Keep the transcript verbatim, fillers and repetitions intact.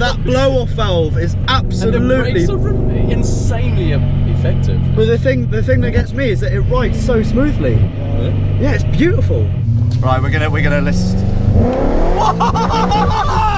That blow-off valve is absolutely... And the brakes are insanely effective. But the thing, the thing that gets me is that it rides so smoothly. Yeah, yeah, it's beautiful. Right, we're gonna we're gonna list.